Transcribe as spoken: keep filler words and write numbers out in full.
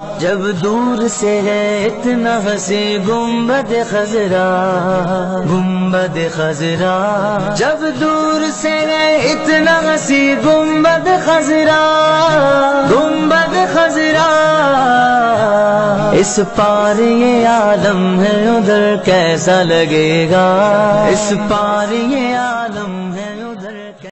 जब दूर से है इतना हंसी गुम्बद खजरा, गुम्बद खजरा। जब दूर से है इतना हंसी गुम्बद खजरा, गुम्बद खजरा। इस पार ये आलम है उधर कैसा लगेगा, इस पार ये आलम